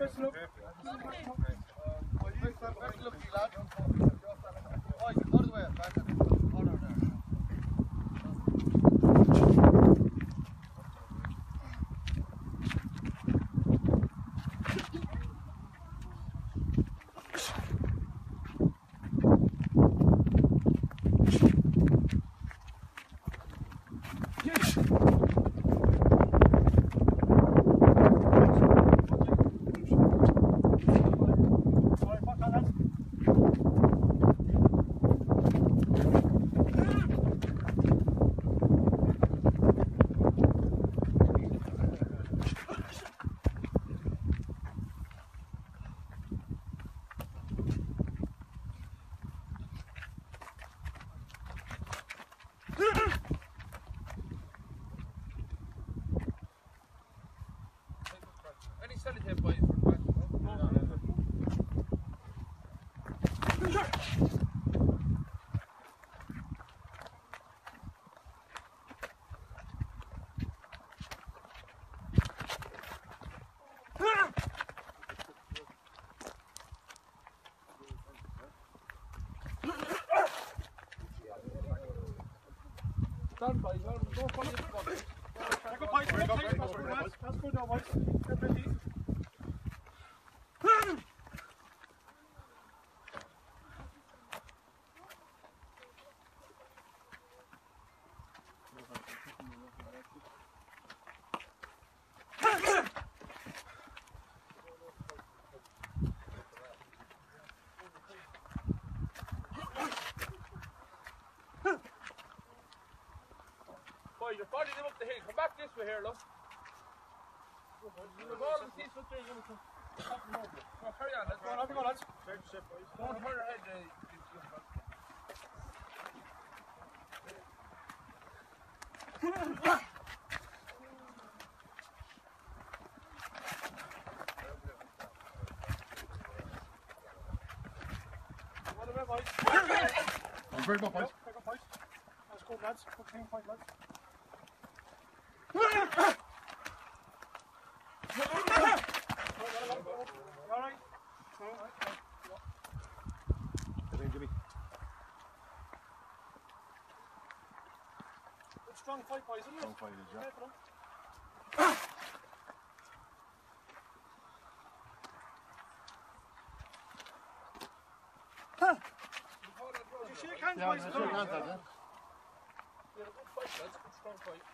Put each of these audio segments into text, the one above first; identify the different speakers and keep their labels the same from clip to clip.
Speaker 1: best of luck.
Speaker 2: Any sellotape boys for the back? Done boys, go for it.
Speaker 1: That's good now, boys. Get ready.
Speaker 2: Boys, you're following them up the hill. Come back this way here, look. You've all the seats up there. Carry on, let's go.
Speaker 1: Have a go, lads.
Speaker 2: Don't hurt your head.
Speaker 1: What about boys?
Speaker 3: Very good, boys.
Speaker 1: That's good, lads. Good clean point, lads. Alright. Good strong fight, boys, isn't it?
Speaker 3: Strong fight, yeah.
Speaker 1: You shake hands, boys.
Speaker 3: Yeah, shake hands, lads, yeah.
Speaker 2: Yeah, good fight, lads. Good strong fight.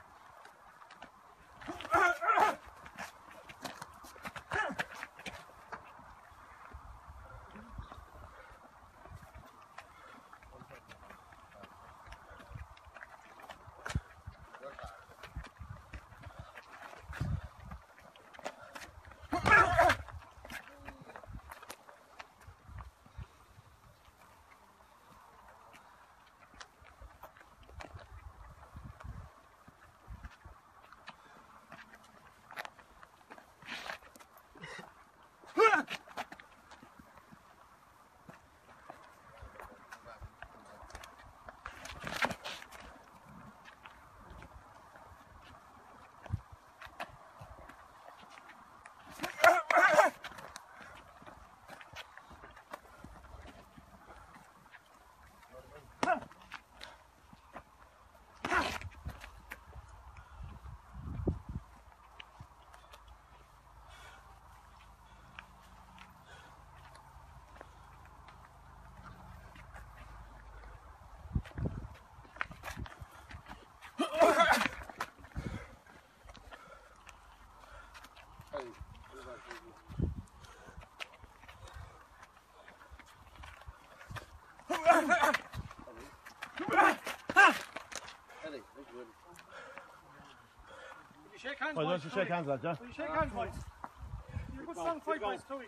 Speaker 1: Shake hands,
Speaker 3: Well,
Speaker 1: boys.
Speaker 3: let's shake hands, lads, yeah?
Speaker 1: Will you shake hands, boys? You're a good strong fight, boys, Chloe.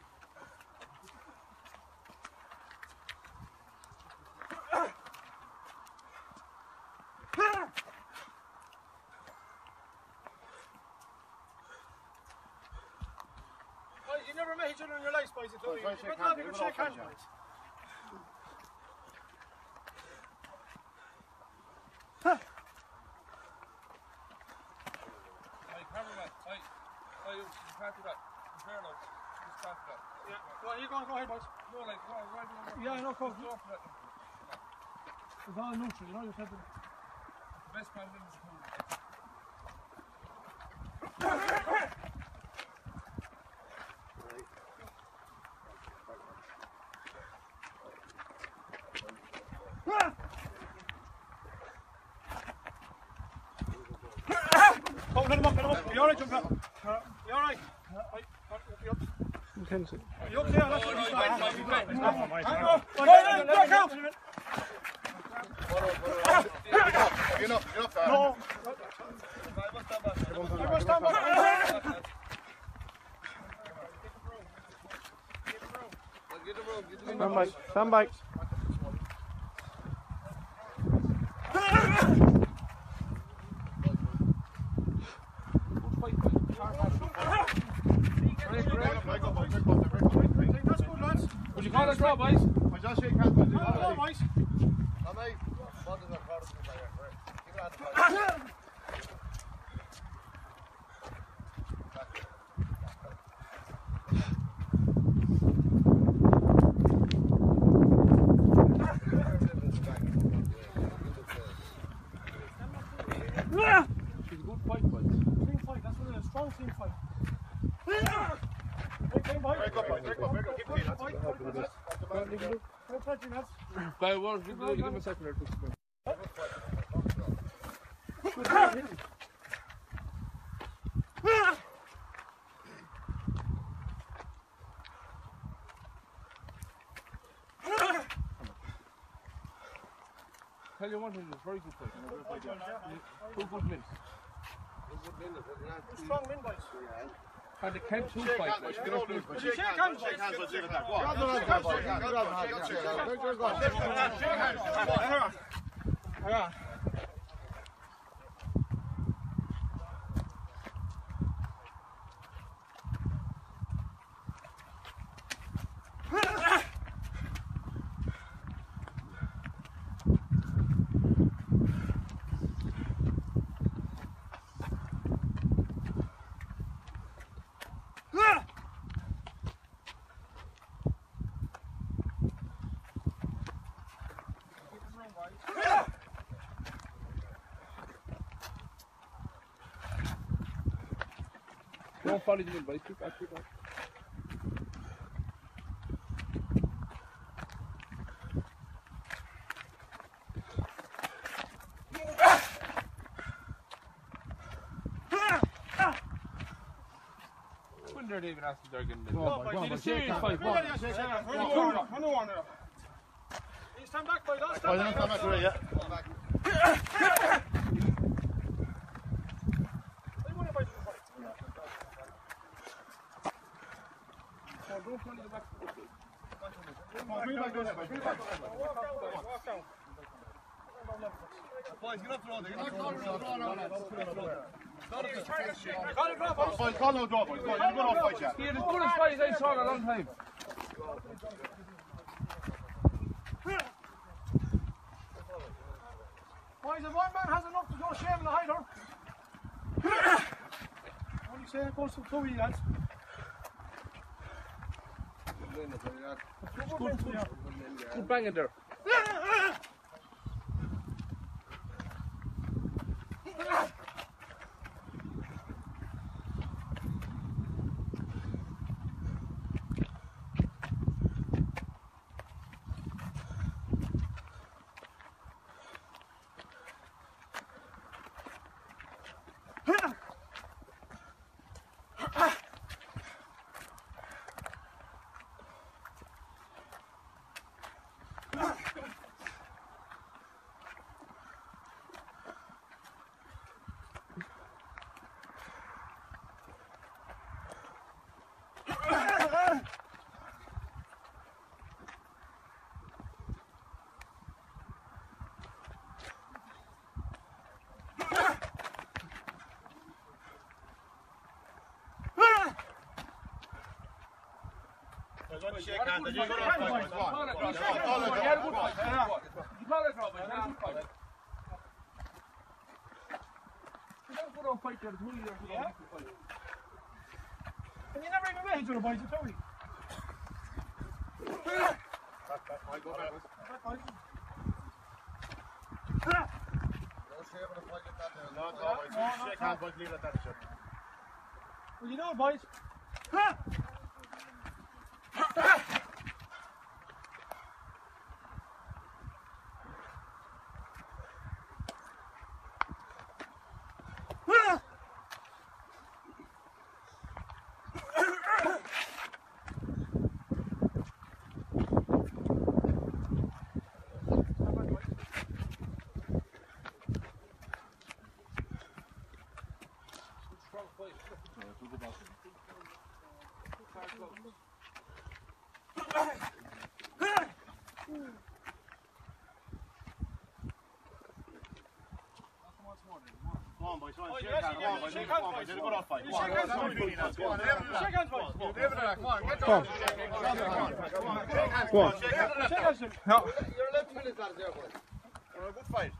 Speaker 1: Boys, you never met each other in your lives, boys, Chloe. You're good to have a good shake hands, boys.
Speaker 2: Cameraman, you can't do that. Fair enough. Just can't
Speaker 1: Yeah. Well, you go ahead, boys.
Speaker 2: No, like, right.
Speaker 1: Yeah, I know, coach. It's all neutral, you know, you said the
Speaker 2: best man in this pool.
Speaker 1: Oh, let him up. You alright, jump up? You alright?
Speaker 4: Intensive.
Speaker 1: You up there? That's what he's got. Hang on. Back out.
Speaker 3: You're not fair.
Speaker 1: No. Everyone stand back.
Speaker 4: Stand by.
Speaker 2: Would you call us draw, boys?
Speaker 1: No, boys.
Speaker 2: She's a good fight, boys.
Speaker 1: Team fight, that's what it is. Strong team fight. Break up. Keep clean, lads. Don't touch him, lads.
Speaker 2: By words, give him a second or two. Tell you one thing, it's very good fight. Two good wins.
Speaker 1: Strong win, boys.
Speaker 2: And the Kent 2 fight.
Speaker 1: Shake hands, boys. Hang on.
Speaker 2: Don't follow the boys. Keep back. When they're even asking they're getting this. It's a serious fight.
Speaker 1: Stand back, boys. Stand back.
Speaker 2: Don't follow the back.
Speaker 1: Walk down.
Speaker 3: Boys, get up the road.
Speaker 1: Call no draw, boys.
Speaker 3: You're going to fight, yeah.
Speaker 2: He had as good a fight as I saw in a long time.
Speaker 1: Boys, if one man has enough to go shaving the hider, only say it goes to 2 lads.
Speaker 2: Good banging there.
Speaker 1: Shake hands. You go on fight. And you never even met each other, boys, you told me. Well, you know, boys.
Speaker 3: Come on, boys. Come on, shake hands, boys. Shake hands, boys. It's a good off fight. Come on,
Speaker 1: Shake hands, boys.
Speaker 3: Come on, get down. Come on, shake hands.
Speaker 2: Go on.
Speaker 3: Shake hands.
Speaker 1: Shake hands.
Speaker 2: No.
Speaker 3: You're a left minute out there, boys. A good fight.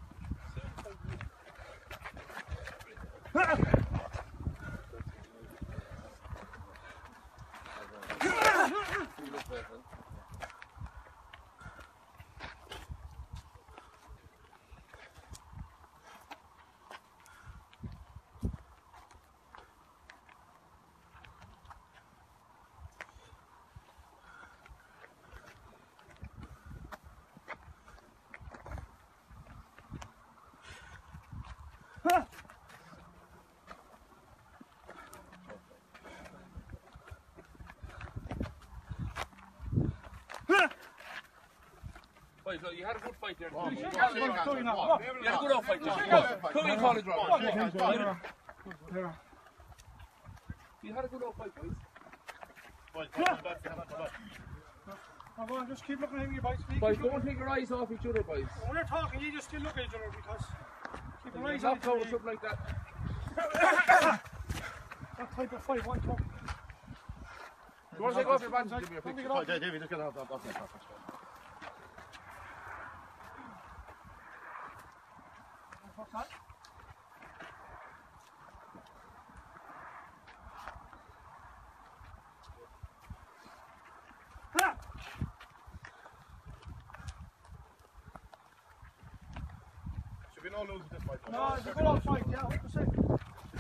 Speaker 2: Boys, look, you had a good fight there.
Speaker 1: Shake hands, boys.
Speaker 2: You had a good off fight. Come in, college round. You had a good off fight, boys.
Speaker 1: Come on, just keep looking at me, boys.
Speaker 2: Boys, don't take your eyes off each other, boys.
Speaker 1: When we're talking, you just still look at each other because keep your eyes
Speaker 2: Not
Speaker 1: on each
Speaker 2: go
Speaker 1: other.
Speaker 2: or something like that.
Speaker 1: That type of fight, one talk.
Speaker 2: You want to take off your bands and give me a
Speaker 1: Don't
Speaker 2: picture?
Speaker 1: take it off.
Speaker 3: Davie, just get off that.
Speaker 1: What's that?
Speaker 3: Should be no losing this fight.
Speaker 1: No, it's a good old fight, yeah, 100%.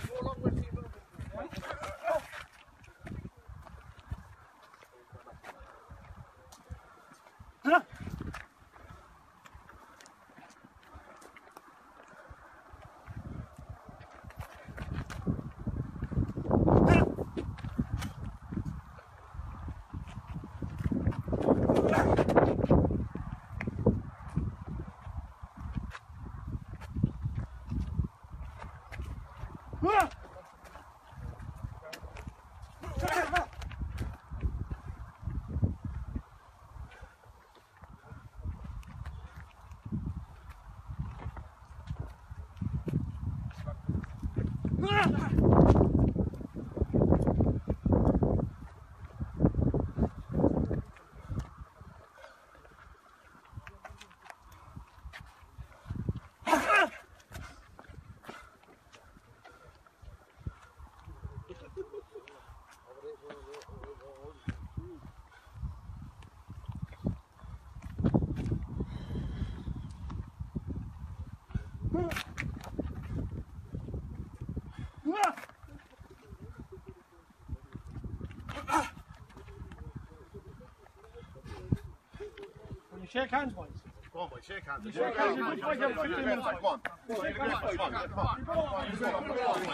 Speaker 1: When you shake hands, boys.
Speaker 3: Go on, boys, shake hands.
Speaker 1: Shake hands, you can fight every 15 minutes.
Speaker 3: Come on.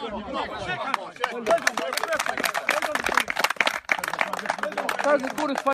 Speaker 1: Shake hands.
Speaker 2: That's the goodest fight.